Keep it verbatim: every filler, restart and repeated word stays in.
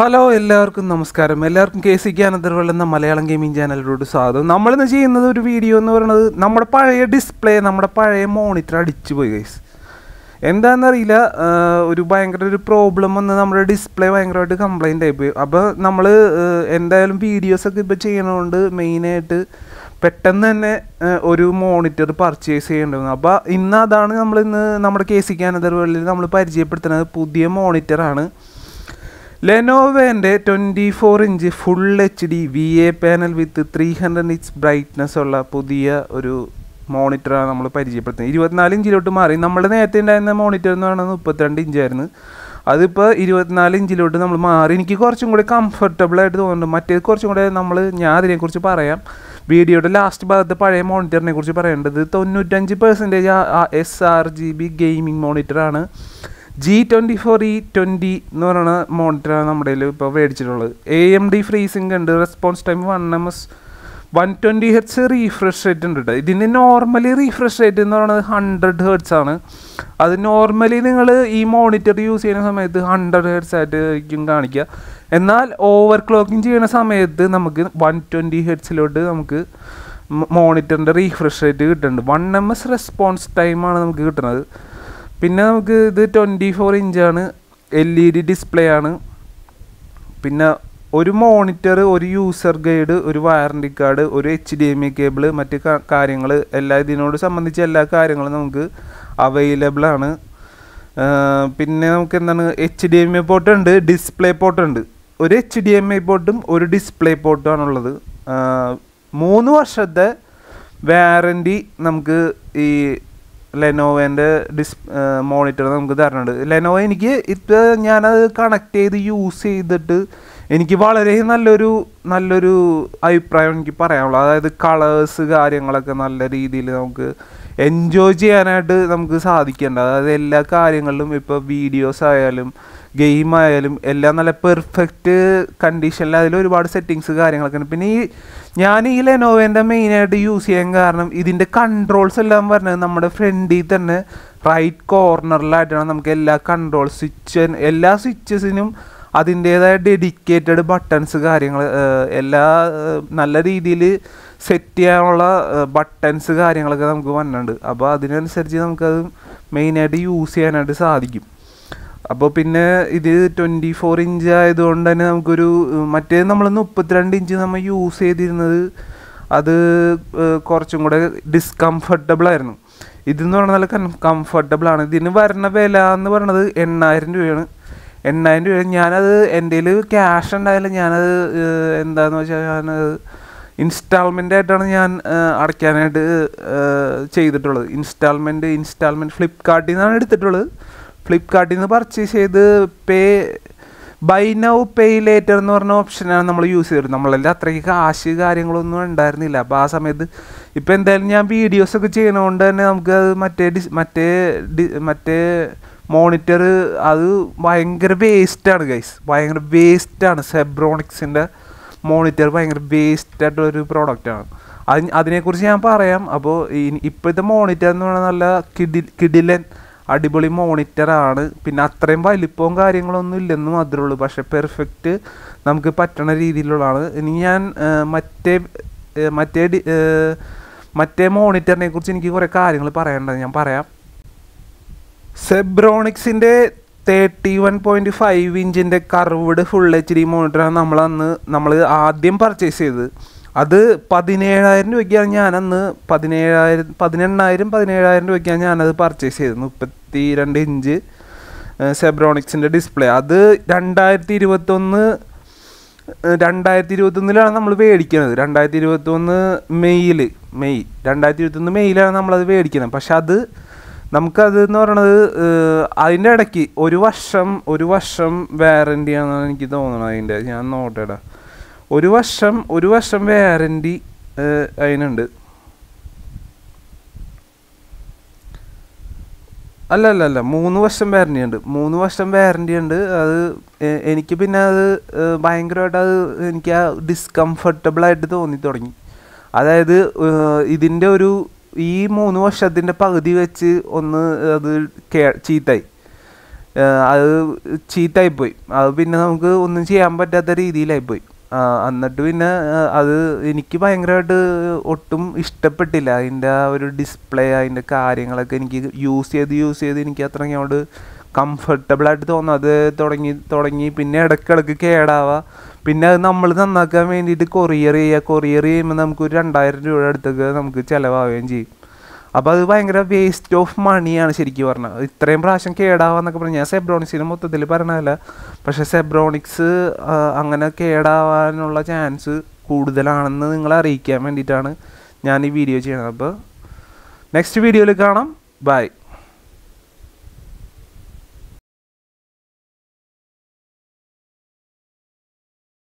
Hello എല്ലാവർക്കും നമസ്കാരം. എല്ലാവർക്കും കെ സി കെ അനന്തർവേൾ എന്ന മലയാളം ഗെയിമിംഗ് ചാനലിലോട്ട് സ്വാഗതം. നമ്മളിന്ന് ചെയ്യുന്നത് ഒരു വീഡിയോ എന്ന് പറയുന്നത് നമ്മുടെ പഴയ ഡിസ്പ്ലേ, നമ്മുടെ പഴയ മോണിറ്റർ അടിച്ചു പോയി ഗൈസ്. എന്താണെന്നറിയില്ല, ഒരു ഭയങ്കര ഒരു പ്രോബ്ലം വന്ന് നമ്മുടെ ഡിസ്പ്ലേ ഭയങ്കരമായിട്ട് കംപ്ലൈൻ്റ് ആയിപ്പോയി. അപ്പോൾ നമ്മൾ എന്തായാലും വീഡിയോസൊക്കെ ഇപ്പോൾ ചെയ്യണതുകൊണ്ട് മെയിനായിട്ട് പെട്ടെന്ന് തന്നെ ഒരു മോണിറ്റർ പർച്ചേസ് ചെയ്യേണ്ടത്. അപ്പോൾ ഇന്ന് അതാണ് നമ്മളിന്ന് നമ്മുടെ കെ സി കെ അനന്തർവേളിൽ നമ്മൾ പരിചയപ്പെടുത്തുന്നത്. പുതിയ മോണിറ്ററാണ് ലെനോവേൻ്റെ twenty four inch full H D V A panel with three hundred nits brightness ഉള്ള പുതിയ ഒരു മോണിറ്ററാണ് നമ്മൾ പരിചയപ്പെടുത്തുന്നത്. ഇരുപത്തിനാല് ഇഞ്ചിലോട്ട് മാറി. നമ്മൾ നേരത്തെ ഉണ്ടായിരുന്ന മോണിറ്റർ എന്ന് പറയുന്നത് മുപ്പത്തിരണ്ട് ഇഞ്ചായിരുന്നു. അതിപ്പോൾ ഇരുപത്തിനാല് ഇഞ്ചിലോട്ട് നമ്മൾ മാറി. എനിക്ക് കുറച്ചും കൂടി കംഫർട്ടബിളായിട്ട് തോന്നുന്നുണ്ട്. മറ്റേത് കുറച്ചും കൂടെ നമ്മൾ ഞാൻ അതിനെക്കുറിച്ച് പറയാം. വീഡിയോയുടെ ലാസ്റ്റ് ഭാഗത്ത് പഴയ മോണിറ്ററിനെ കുറിച്ച് പറയേണ്ടത് തൊണ്ണൂറ്റഞ്ച് percentage S R G B gaming മോണിറ്ററാണ്. G twenty four E twenty എന്ന് പറയുന്ന മോണിറ്ററാണ് നമ്മുടെ കയ്യിൽ ഇപ്പോൾ മേടിച്ചിട്ടുള്ളത്. എ എം ഡി ഫ്രീസിംഗ് ഉണ്ട്, response time one M S one twenty hertz refresh rate ഉണ്ട് കേട്ടോ. ഇതിന് നോർമലി റീഫ്രഷ് റേറ്റ് എന്ന് പറയുന്നത് ഹൺഡ്രഡ് ഹെർട്സ് ആണ്. അത് നോർമലി നിങ്ങൾ ഈ മോണിറ്റർ യൂസ് ചെയ്യുന്ന സമയത്ത് ഹൺഡ്രഡ് ഹെർട്സ് ആയിട്ടായിരിക്കും കാണിക്കുക. എന്നാൽ ഓവർ ക്ലോക്കിംഗ് ചെയ്യുന്ന സമയത്ത് നമുക്ക് വൺ ട്വൻറ്റി ഹെർട്സിലോട്ട് നമുക്ക് മോണിറ്ററിൻ്റെ റീഫ്രഷ് റേറ്റ് കിട്ടുന്നുണ്ട്. വൺ എം എസ് റെസ്പോൺസ് ടൈമാണ് നമുക്ക് കിട്ടുന്നത്. പിന്നെ നമുക്ക് ഇത് ട്വൻറ്റി ഫോർ ഇഞ്ചാണ്, എൽ ഇ ഡി ഡിസ്പ്ലേ ആണ്. പിന്നെ ഒരു മോണിറ്റർ, ഒരു യൂസർ ഗൈഡ്, ഒരു വാറണ്ടി കാർഡ്, ഒരു H D M I cable, മറ്റ് കാര്യങ്ങൾ എല്ലാ ഇതിനോട് സംബന്ധിച്ച എല്ലാ കാര്യങ്ങളും നമുക്ക് അവൈലബിൾ ആണ്. പിന്നെ നമുക്ക് എന്താണ്, H D M I port ഉണ്ട്, ഡിസ്പ്ലേ പോർട്ട് ഉണ്ട്. ഒരു എച്ച് ഡി എം ഐ പോർട്ടും ഒരു ഡിസ്പ്ലേ പോർട്ടുമാണുള്ളത്. മൂന്ന് വർഷത്തെ വാറണ്ടി നമുക്ക് ഈ ലെനോവേൻ്റെ ഡിസ് മോണിറ്റർ നമുക്ക് തരുന്നുണ്ട്. ലെനോവ എനിക്ക് ഇപ്പോൾ ഞാനത് കണക്ട് ചെയ്ത് യൂസ് ചെയ്തിട്ട് എനിക്ക് വളരെ നല്ലൊരു നല്ലൊരു അഭിപ്രായം എനിക്ക് പറയാനുള്ളൂ. അതായത് കളേഴ്സ് കാര്യങ്ങളൊക്കെ നല്ല രീതിയിൽ നമുക്ക് എൻജോയ് ചെയ്യാനായിട്ട് നമുക്ക് സാധിക്കേണ്ട. അതായത് എല്ലാ കാര്യങ്ങളിലും ഇപ്പോൾ വീഡിയോസ് ആയാലും ഗെയിം ആയാലും എല്ലാം നല്ല പെർഫെക്റ്റ് കണ്ടീഷനിൽ അതിൽ ഒരുപാട് സെറ്റിങ്സ് കാര്യങ്ങളൊക്കെ ഉണ്ട്. പിന്നെ ഈ ഞാൻ ഈ ലെനോവേൻ്റെ മെയിനായിട്ട് യൂസ് ചെയ്യാൻ കാരണം ഇതിൻ്റെ കൺട്രോൾസ് എല്ലാം വരുന്നത് നമ്മുടെ ഫ്രണ്ടിൽ തന്നെ റൈറ്റ് കോർണറിലായിട്ടാണ്. നമുക്ക് എല്ലാ കൺട്രോൾ സ്വിച്ച് എല്ലാ സ്വിച്ചസിനും അതിൻ്റേതായ ഡെഡിക്കേറ്റഡ് ബട്ടൺസ് കാര്യങ്ങൾ എല്ലാ നല്ല രീതിയിൽ സെറ്റ് ചെയ്യാനുള്ള ബട്ടൺസ് കാര്യങ്ങളൊക്കെ നമുക്ക് വന്നിട്ടുണ്ട്. അപ്പോൾ അതിനനുസരിച്ച് നമുക്കത് മെയിനായിട്ട് യൂസ് ചെയ്യാനായിട്ട് സാധിക്കും. അപ്പോൾ പിന്നെ ഇത് ട്വൻറ്റി ഫോർ ഇഞ്ച് ആയതുകൊണ്ട് തന്നെ നമുക്കൊരു മറ്റേ നമ്മൾ മുപ്പത്തിരണ്ട് ഇഞ്ച് നമ്മൾ യൂസ് ചെയ്തിരുന്നത് അത് കുറച്ചും കൂടെ ഡിസ്കംഫർട്ടബിളായിരുന്നു. ഇതെന്ന് പറഞ്ഞാൽ നല്ല കൺ കംഫർട്ടബിളാണ്. ഇതിന് വരുന്ന വില എന്ന് പറയുന്നത് എണ്ണായിരം രൂപയാണ്. എണ്ണായിരം രൂപ ഞാനത് എൻ്റെ കയ്യിൽ ക്യാഷ് ഉണ്ടായാലും ഞാനത് എന്താണെന്ന് വെച്ചാൽ ഞാനത് ഇൻസ്റ്റാൾമെൻ്റ് ആയിട്ടാണ് ഞാൻ അടയ്ക്കാനായിട്ട് ചെയ്തിട്ടുള്ളത്. ഇൻസ്റ്റാൾമെൻറ്റ് ഇൻസ്റ്റാൾമെൻറ്റ് ഫ്ലിപ്കാർട്ടിൽ നിന്നാണ് എടുത്തിട്ടുള്ളത്. ഫ്ലിപ്കാർട്ടിൽ നിന്ന് പർച്ചേസ് ചെയ്ത് pay buy now pay later എന്ന് പറഞ്ഞ ഓപ്ഷനാണ് നമ്മൾ യൂസ് ചെയ്തിരുന്നത്. നമ്മളെല്ലാം അത്രയ്ക്ക് കാശ് കാര്യങ്ങളൊന്നും ഉണ്ടായിരുന്നില്ല. അപ്പോൾ ആ സമയത്ത് ഇപ്പോൾ എന്തായാലും ഞാൻ വീഡിയോസൊക്കെ ചെയ്യണതുകൊണ്ട് തന്നെ നമുക്ക് അത് മറ്റേ ഡിസ് മറ്റേ ഡി മറ്റേ മോണിറ്റർ അത് ഭയങ്കര വേസ്റ്റാണ് ഗൈസ്, ഭയങ്കര വേസ്റ്റാണ്. സെബ്രോണിക്സിൻ്റെ മോണിറ്റർ ഭയങ്കര വേസ്റ്റായിട്ടുള്ളൊരു പ്രോഡക്റ്റാണ്. അത് അതിനെക്കുറിച്ച് ഞാൻ പറയാം. അപ്പോൾ ഈ ഇപ്പോഴത്തെ മോണിറ്റർ എന്ന് പറഞ്ഞാൽ നല്ല കിഡി കിഡിലൻ അടിപൊളി മോണിറ്ററാണ്. പിന്നെ അത്രയും വലിപ്പവും കാര്യങ്ങളൊന്നും ഇല്ലെന്ന് മാത്രമേ ഉള്ളൂ. പക്ഷേ പെർഫെക്റ്റ് നമുക്ക് പറ്റണ രീതിയിലുള്ളതാണ്. ഇനി ഞാൻ മറ്റേ മറ്റേ മറ്റേ മോണിറ്ററിനെ കുറിച്ച് എനിക്ക് കുറേ കാര്യങ്ങൾ പറയേണ്ടത് ഞാൻ പറയാം. സെബ്രോണിക്സിൻ്റെ തേർട്ടി വൺ പോയിൻറ്റ് ഫൈവ് ഇഞ്ചിൻ്റെ കർവ്ഡ് ഫുൾ എച്ച് ഡി മോണിറ്ററാണ് നമ്മളന്ന് നമ്മൾ ആദ്യം പർച്ചേസ് ചെയ്തത്. അത് പതിനേഴായിരം രൂപയ്ക്കാണ് ഞാനന്ന് പതിനേഴായിരം പതിനെണ്ണായിരം പതിനേഴായിരം രൂപയ്ക്കാണ് ഞാനത് പർച്ചേസ് ചെയ്തത്. മുപ്പത്തി രണ്ട് ഇഞ്ച് സെബ്രോണിക്സിൻ്റെ ഡിസ്പ്ലേ. അത് രണ്ടായിരത്തി ഇരുപത്തൊന്ന് രണ്ടായിരത്തി ഇരുപത്തൊന്നിലാണ് നമ്മൾ മേടിക്കുന്നത്. രണ്ടായിരത്തി ഇരുപത്തൊന്ന് മെയ്യിൽ മെയ് രണ്ടായിരത്തി ഇരുപത്തൊന്ന് മെയ്യിലാണ് നമ്മളത് മേടിക്കുന്നത്. പക്ഷെ അത് നമുക്കത് എന്ന് പറയണത് അതിൻ്റെ ഇടയ്ക്ക് ഒരു വർഷം ഒരു വർഷം വാറൻറ്റിയാണെന്നാണ് എനിക്ക് തോന്നുന്നത്. അതിൻ്റെ ഞാൻ നോട്ടേടാ ഒരു വർഷം ഒരു വർഷം വാറൻറ്റി അതിനുണ്ട്. അല്ല അല്ല അല്ല മൂന്ന് വർഷം വാറൻറ്റി ഉണ്ട്. മൂന്ന് വർഷം വാറൻറ്റി ഉണ്ട്. അത് എനിക്ക് പിന്നെ അത് ഭയങ്കരമായിട്ട് അത് എനിക്ക് ആ ഡിസ്കംഫർട്ടബിളായിട്ട് തോന്നി തുടങ്ങി. അതായത് ഇതിൻ്റെ ഒരു ഈ മൂന്ന് വർഷത്തിൻ്റെ പകുതി വെച്ച് ഒന്ന് അത് കേ ചീത്തായി. അത് ചീത്തായിപ്പോയി. അത് പിന്നെ നമുക്ക് ഒന്നും ചെയ്യാൻ പറ്റാത്ത രീതിയിലായിപ്പോയി. എന്നിട്ട് പിന്നെ അത് എനിക്ക് ഭയങ്കരമായിട്ട് ഒട്ടും ഇഷ്ടപ്പെട്ടില്ല. അതിൻ്റെ ആ ഒരു ഡിസ്പ്ലേ, അതിൻ്റെ കാര്യങ്ങളൊക്കെ എനിക്ക് യൂസ് ചെയ്ത് യൂസ് ചെയ്ത് എനിക്ക് അത്ര അങ്ങോട്ട് കംഫർട്ടബിളായിട്ട് തോന്നും. അത് തുടങ്ങി തുടങ്ങി പിന്നെ ഇടയ്ക്കിടയ്ക്ക് കേടാവുക. പിന്നെ അത് നമ്മൾ നന്നാക്കാൻ വേണ്ടിയിട്ട് കൊറിയർ ചെയ്യുക. കൊറിയർ ചെയ്യുമ്പോൾ നമുക്ക് ഒരു രണ്ടായിരം രൂപയുടെ അടുത്തൊക്കെ നമുക്ക് ചിലവാകുകയും ചെയ്യും. അപ്പോൾ അത് ഭയങ്കര വേസ്റ്റ് ഓഫ് മണിയാണ് ശരിക്കും പറഞ്ഞാൽ. ഇത്രയും പ്രാവശ്യം കേടാവാന്നൊക്കെ പറഞ്ഞാൽ ഞാൻ സെബ്രോണിക്സിന് മൊത്തത്തിൽ പറയണതല്ല, പക്ഷേ സെബ്രോണിക്സ് അങ്ങനെ കേടാവാനുള്ള ചാൻസ് കൂടുതലാണെന്ന് നിങ്ങളെ അറിയിക്കാൻ വേണ്ടിയിട്ടാണ് ഞാൻ ഈ വീഡിയോ ചെയ്യണത്. അപ്പോൾ നെക്സ്റ്റ് വീഡിയോയിൽ കാണാം. ബൈ.